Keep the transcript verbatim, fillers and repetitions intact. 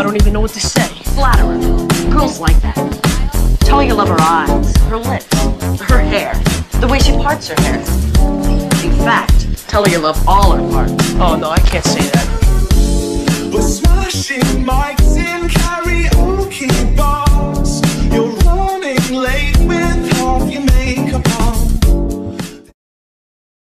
don't even know what to say. Flatter her. Girls like that. Tell her you love her eyes, her lips, her hair, the way she parts her hair. In fact, tell her you love all her parts. Oh, no, I can't say